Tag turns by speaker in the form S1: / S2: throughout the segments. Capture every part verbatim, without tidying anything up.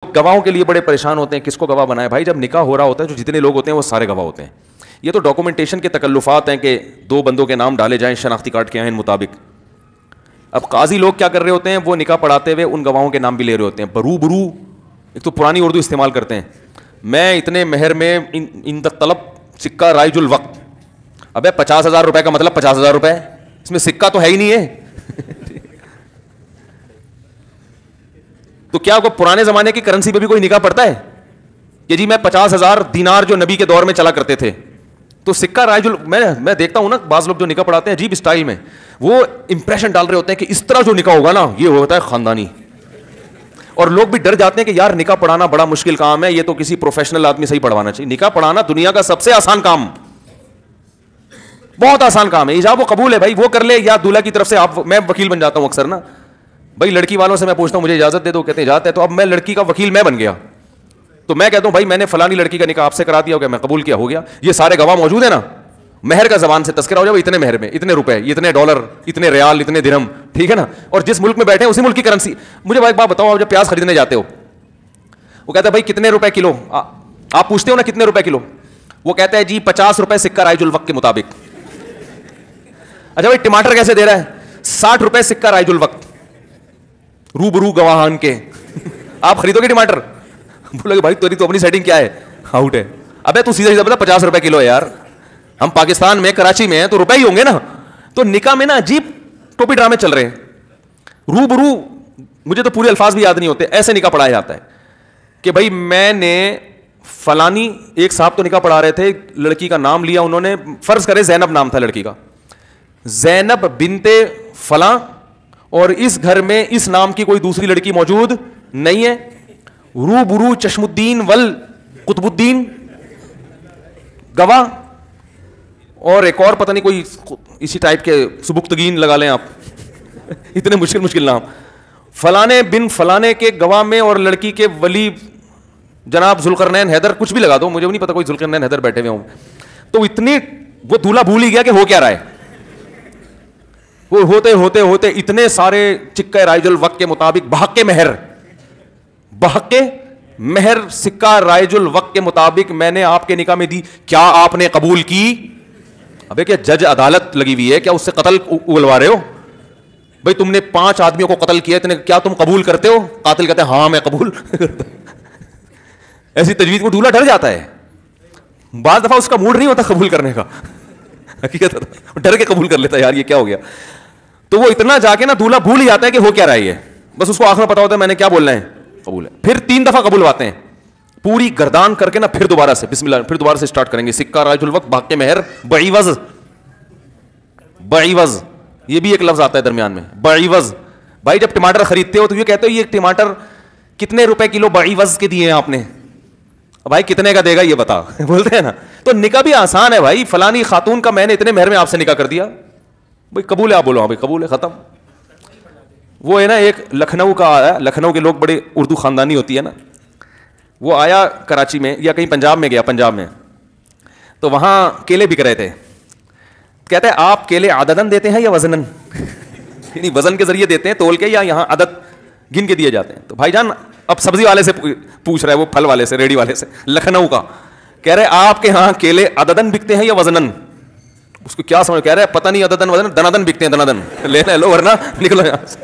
S1: گواہوں کے لیے بڑے پریشان ہوتے ہیں, کس کو گواہ بنائے. بھائی جب نکاح ہو رہا ہوتا ہے جو جتنے لوگ ہوتے ہیں وہ سارے گواہ ہوتے ہیں. یہ تو ڈاکومنٹیشن کے تکلفات ہیں کہ دو بندوں کے نام ڈالے جائیں شناختی کارڈ کے ہیں مطابق. اب قاضی لوگ کیا کر رہے ہوتے ہیں, وہ نکاح پڑھاتے ہوئے ان گواہوں کے نام بھی لے رہے ہوتے ہیں برو برو. ایک تو پرانی اردو استعمال کرتے ہیں, میں اتنے مہر میں ان طلب سکہ رائج الوقت. ابے پچاس ہزار روپے کا مطلب پچاس ہزار روپے, اس میں سکہ تو ہے ہی نہیں ہے. تو کیا کوئی پرانے زمانے کی کرنسی پہ بھی کوئی نکاح پڑتا ہے کہ جی میں پچاس ہزار دینار جو نبی کے دور میں چلا کرتے تھے تو سکہ رائج ال... میں میں دیکھتا ہوں نا بعض لوگ جو نکاح پڑھاتے ہیں عجیب اسٹائل میں, وہ امپریشن ڈال رہے ہوتے ہیں کہ اس طرح جو نکاح ہوگا نا یہ ہوتا ہے خاندانی. اور لوگ بھی ڈر جاتے ہیں کہ یار نکاح پڑھانا بڑا مشکل کام ہے, یہ تو کسی پروفیشنل آدمی سے ہی پڑھوانا چاہیے. نکاح پڑھانا دنیا کا سب سے آسان کام, بہت آسان کام ہے. ایجاب و قبول ہے بھائی, وہ کر لے یا دولہا کی طرف سے آپ. میں وکیل بن جاتا ہوں اکثر نا بھائی, لڑکی والوں سے میں پوچھتا ہوں مجھے اجازت دے دو, کہتے ہیں اجازت ہے. تو اب میں لڑکی کا وکیل میں بن گیا, تو میں کہتا ہوں بھائی میں نے فلانی لڑکی کا نکاح آپ سے کرا دیا ہو گیا, میں قبول کیا, ہو گیا. یہ سارے گواہ موجود ہیں نا, مہر کا زبان سے تذکرہ ہو جائے اتنے مہر میں اتنے روپے, اتنے ڈالر, اتنے ریال, اتنے درہم, ٹھیک ہے نا. اور جس ملک میں بیٹھے ہیں اسی ملک کی کرنسی. مجھے ایک بات بتاؤ, آپ جب پیاز خریدنے جاتے ہو وہ کہتا ہے بھائی کتنے روپے کلو, آپ پوچھتے ہو نا کتنے روپے کلو, وہ کہتا ہے جی پچاس روپے سکہ رائج الوقت کے مطابق. اچھا بھائی ٹماٹر کیسے دے رہا ہے, ساٹھ روپے سکہ رائج الوقت روبرو گواہان کے. آپ خریدو گے ٹماٹر, بولو گے بھائی تیری تو اپنی سیٹنگ کیا ہے, آؤٹ ہے. ابے تو سیدھا سیدھا بتا پچاس روپے کلو ہے یار, ہم پاکستان میں کراچی میں ہیں تو روپے ہی ہوں گے نا. تو نکاح میں نا عجیب ٹوپی ڈرامے چل رہے ہیں. روبرو, مجھے تو پورے الفاظ بھی یاد نہیں ہوتے, ایسے نکاح پڑھایا جاتا ہے کہ بھائی میں نے فلانی, ایک صاحب تو نکاح پڑھا رہے تھے, لڑکی کا نام لیا انہوں نے, فرض کرے زینب نام تھا لڑکی کا, زینب بنت فلاں, اور اس گھر میں اس نام کی کوئی دوسری لڑکی موجود نہیں ہے. روبرو چشم الدین ول قطب الدین گواہ, اور ایک اور پتہ نہیں کوئی اسی ٹائپ کے سبکتگین لگا لیں آپ, اتنے مشکل مشکل نام. فلانے بن فلانے کے گواہ میں, اور لڑکی کے ولی جناب ذوالقرنین حیدر, کچھ بھی لگا دو, مجھے بھی نہیں پتا کوئی ذوالقرنین حیدر بیٹھے ہوئے ہوں. تو اتنی وہ دولہا بھول ہی گیا کہ ہو کیا رہا ہے. وہ ہوتے ہوتے ہوتے اتنے سارے چکہ رائج الوقت کے مطابق بحق مہر, بحق مہر سکہ رائج الوقت کے مطابق میں نے آپ کے نکاح میں دی, کیا آپ نے قبول کی؟ ابے کیا جج عدالت لگی ہوئی ہے کیا, اس سے قتل اگلوا رہے ہو؟ بھائی تم نے پانچ آدمیوں کو قتل کیا, اتنے کیا تم قبول کرتے ہو؟ قاتل کہتے ہیں ہاں میں قبول کرتا. ایسی تجویز کو دولہا ڈر جاتا ہے. بعض دفعہ اس کا موڈ نہیں ہوتا قبول کرنے کا, حقیقت ڈر کے قبول کر لیتا ہے یار یہ کیا ہو گیا. تو وہ اتنا جا کے نا دولہا بھول ہی جاتا ہے کہ ہو کیا رہا ہے, بس اس کو آخر پتا ہوتا ہے میں نے کیا بولنا ہے, قبول ہے. پھر تین دفعہ قبولواتے ہیں, پوری گردان کر کے نا, پھر دوبارہ سے بسم اللہ, پھر دوبارہ سے اسٹارٹ کریں گے. سکہ رائج الوقت بحق مہر بعیوض, بعیوض یہ بھی ایک لفظ آتا ہے درمیان میں, بعیوض. بھائی جب ٹماٹر خریدتے ہو تو یہ کہتے ہو یہ ٹماٹر کتنے روپے کلو بعیوض کے دیے ہیں آپ نے, بھائی کتنے کا دے گا یہ بتا, بولتے ہیں نا. تو نکاح بھی آسان ہے بھائی, فلانی خاتون کا میں نے اتنے مہر میں آپ سے نکاح کر دیا, بھائی قبول ہے, آپ بولو ہاں بھائی قبول ہے, ختم. وہ ہے نا ایک لکھنؤ کا آیا, لکھنؤ کے لوگ بڑے اردو خاندانی ہوتی ہے نا, وہ آیا کراچی میں یا کہیں پنجاب میں گیا, پنجاب میں تو وہاں کیلے بک رہے تھے. کہتے ہیں آپ کیلے عددن دیتے ہیں یا وزنن, یعنی وزن کے ذریعے دیتے ہیں تول کے, یا یہاں عدد گن کے دیے جاتے ہیں. تو بھائی جان اب سبزی والے سے پوچھ رہا ہے, وہ پھل والے سے, ریڑی والے سے, لکھنؤ کا, کہہ رہے آپ کے ہاں کیلے عددن بکتے ہیں یا وزنن. اس کو کیا سمجھ, کہہ رہے پتہ نہیں عددن وزن, دنادن بکتے ہیں, دنادن لینا لو ورنہ نکلو یہاں سے.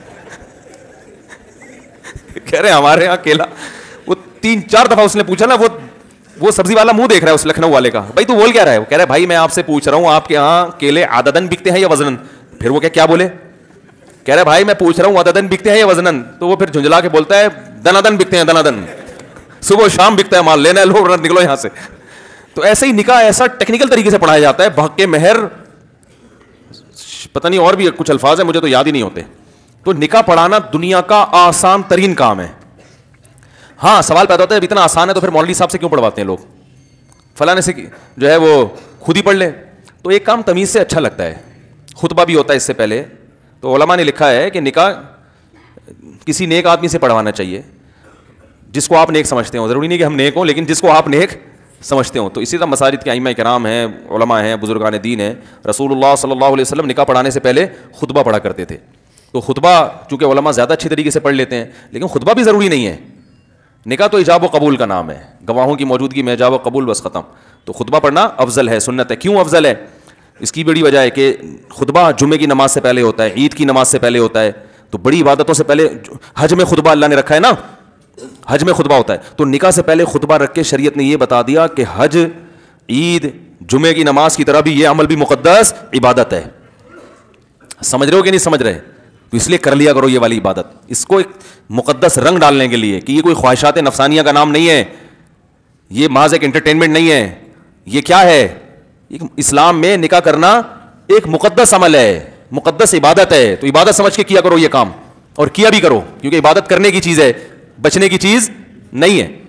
S1: کہہ رہے ہمارے یہاں کیلا, وہ تین چار دفعہ اس نے پوچھا نا, وہ وہ سبزی والا منہ دیکھ رہا ہے اس لکھنؤ والے کا, بھائی تو بول کیا رہا ہے؟ وہ کہہ رہا ہے بھائی میں آپ سے پوچھ رہا ہوں آپ کے ہاں کیلے عددن بکتے ہیں یا وزنن. پھر وہ کیا بولے, کہہ رہا ہے بھائی میں پوچھ رہا ہوں عددن بکتے ہیں یا وزنن. تو وہ پھر جھنجلا کے بولتا ہے دنادن بکتے ہیں, دنادن, صبح شام بکتا ہے مال, لینا ہے لو نکلو یہاں سے. تو ایسے ہی نکاح ایسا ٹیکنیکل طریقے سے پڑھایا جاتا ہے. بحق مہر, پتہ نہیں اور بھی کچھ الفاظ ہیں مجھے تو یاد ہی نہیں ہوتے. تو نکاح پڑھانا دنیا کا آسان ترین کام ہے. ہاں سوال پیدا ہوتا ہے اتنا آسان ہے تو پھر مولوی صاحب سے کیوں پڑھواتے ہیں لوگ, فلانے سے جو ہے وہ خود ہی پڑھ لے. تو ایک کام تمیز سے اچھا لگتا ہے, خطبہ بھی ہوتا ہے اس سے پہلے. تو علماء نے لکھا ہے کہ نکاح کسی نیک آدمی سے پڑھوانا چاہیے جس کو آپ نیک سمجھتے ہوں. ضروری نہیں کہ ہم نیک ہوں, لیکن جس کو آپ نیک سمجھتے ہوں. تو اسی طرح مساجد کے ائمہ کرام ہیں, علماء ہیں, بزرگان دین ہیں. رسول اللہ صلی اللہ علیہ وسلم نکاح پڑھانے سے پہلے خطبہ پڑھا کرتے تھے. تو خطبہ چونکہ علماء زیادہ اچھی طریقے سے پڑھ لیتے ہیں, لیکن خطبہ بھی ضروری نہیں ہے. نکاح تو ایجاب و قبول کا نام ہے, گواہوں کی موجودگی میں ایجاب و قبول, بس ختم. تو خطبہ پڑھنا افضل ہے, سنت ہے. کیوں افضل ہے؟ اس کی بڑی وجہ ہے کہ خطبہ جمعے کی نماز سے پہلے ہوتا ہے, عید کی نماز سے پہلے ہوتا ہے, تو بڑی عبادتوں سے پہلے. حج میں خطبہ اللہ نے رکھا ہے نا, حج میں خطبہ ہوتا ہے, تو نکاح سے پہلے خطبہ رکھ کے شریعت نے یہ بتا دیا کہ حج, عید, جمعے کی نماز کی طرح بھی یہ عمل بھی مقدس عبادت ہے. سمجھ رہے ہو کہ نہیں سمجھ رہے؟ تو اس لیے کر لیا کرو یہ والی عبادت, اس کو ایک مقدس رنگ ڈالنے کے لیے کہ یہ کوئی خواہشات نفسانیہ کا نام نہیں ہے, یہ محض ایک انٹرٹینمنٹ نہیں ہے. یہ کیا ہے؟ اسلام میں نکاح کرنا ایک مقدس عمل ہے, مقدس عبادت ہے. تو عبادت سمجھ کے کیا کرو یہ کام, اور کیا بھی کرو, کیونکہ عبادت کرنے کی چیز ہے, بچنے کی چیز نہیں ہے.